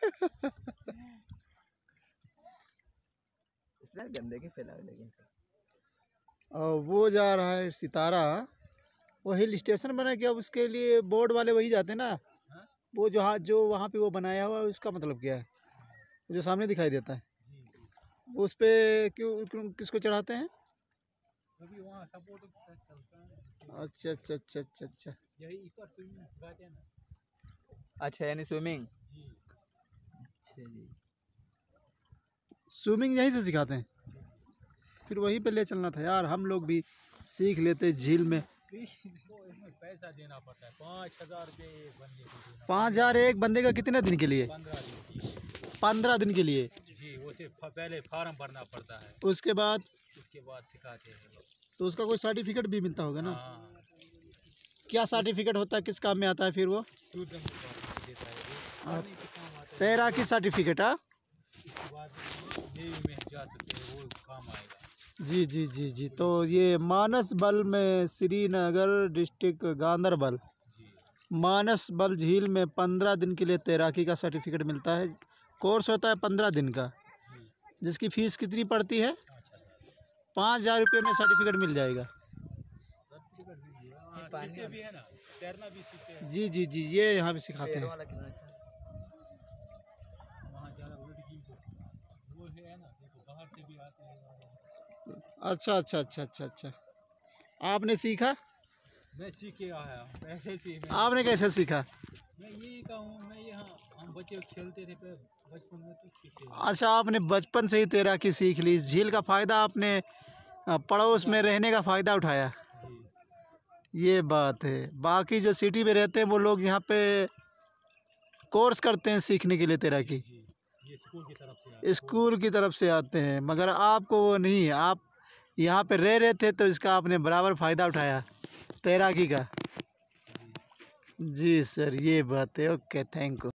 इसमें गंदगी फैलाओ लेकिन। और वो जा रहा है सितारा, वो हिल स्टेशन बना क्या, उसके लिए बोर्ड वाले वही जाते हैं ना। वो जो वहाँ पे वो बनाया हुआ है, उसका मतलब क्या है, जो सामने दिखाई देता है उस पे क्यों किसको चढ़ाते हैं? अभी वहाँ सपोर्ट चलता है। अच्छा अच्छा अच्छा अच्छा अच्छा। यही ऊपर स्विमिंग सिखाते हैं ना। अच्छा यानी स्विमिंग। जी। अच्छा जी। स्विमिंग यहीं से सिखाते हैं? फिर वहीं पे ले चलना था यार, हम लोग भी सीख लेते झील में। तो इसमें पैसा देना पड़ता है, 5,000 रुपये एक बंदे को देना। 5,000 एक बंदे का? कितने दिन के लिए? 15 दिन की। 15 दिन के लिए? जी, उसे पहले फार्म भरना पड़ता है, उसके बाद सिखाते हैं लोग। तो उसका कोई सर्टिफिकेट भी मिलता होगा ना? हाँ। क्या सर्टिफिकेट होता है, किस काम में आता है फिर वो? टूरिज्म डिपार्टमेंट देता है वो, पानी के काम आता है। तैराकी सर्टिफिकेट? हाँ इसके बाद नेवी में जा सकते हैं, वो काम आएगा। जी जी जी जी। तो ये मानस बल में, श्रीनगर डिस्ट्रिक्ट गांधरबल, मानस बल झील में 15 दिन के लिए तैराकी का सर्टिफिकेट मिलता है। कोर्स होता है 15 दिन का, जिसकी फ़ीस कितनी पड़ती है? 5,000 रुपये में सर्टिफिकेट मिल जाएगा। सीखते भी है ना, तैरना भी सीखते हैं। जी जी जी, ये यहाँ भी सिखाते हैं। वहाँ ज़्यादा लड़की को वो है ना, देखो बाहर से भी आते हैं। अच्छा अच्छा अच्छा अच्छा अच्छा। आपने सीखा? मैं सीख के आया हूँ पहले से। आपने कैसे सीखा? मैं यही का हूँ, मैं यहाँ हम बच्चे खेलते थे बचपन में तो सीखे। अच्छा, आपने बचपन से ही तैराकी सीख ली। इस झील का फ़ायदा आपने पड़ोस में रहने का फ़ायदा उठाया। ये बात है। बाकी जो सिटी में रहते हैं वो लोग यहाँ पे कोर्स करते हैं सीखने के लिए तैराकी, ये स्कूल की तरफ से आते हैं, मगर आपको वो नहीं, आप यहाँ पे रह रहे थे तो इसका आपने बराबर फ़ायदा उठाया तैराकी का। जी सर, ये बात है। Okay, thank you.